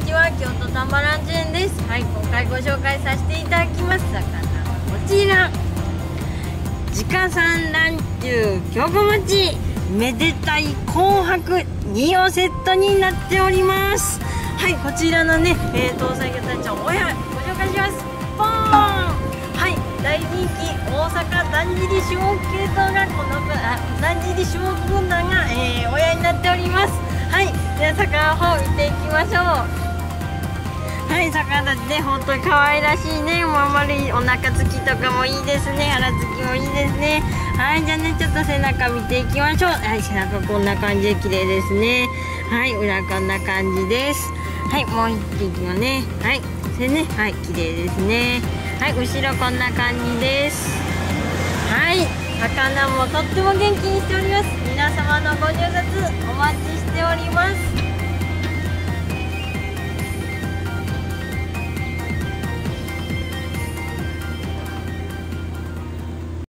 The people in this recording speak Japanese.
ちは、京都丹波ランチ園です。はい、今回ご紹介させていただきます魚はこちら、自家産卵中京子餅めでたい紅白2をセットになっております。はい、こちらのね、搭載型ちゃん親ご紹介します。ポーン。はい、大人気大阪だんじり種目系統がだんじり種目軍団が、親になっております。はい、では魚の方見ていきましょう。はい、魚たちね、本当に可愛らしいね。まん丸いお腹つきとかもいいですね。腹つきもいいですね。はい、じゃあね、ちょっと背中見ていきましょう。はい、背中こんな感じで綺麗ですね。はい、裏こんな感じです。はい、もう一匹はね、はい、でね、はい、綺麗ですね。はい、後ろこんな感じです。はい、魚もとっても元気にしております。皆様のご入札お待ちしております。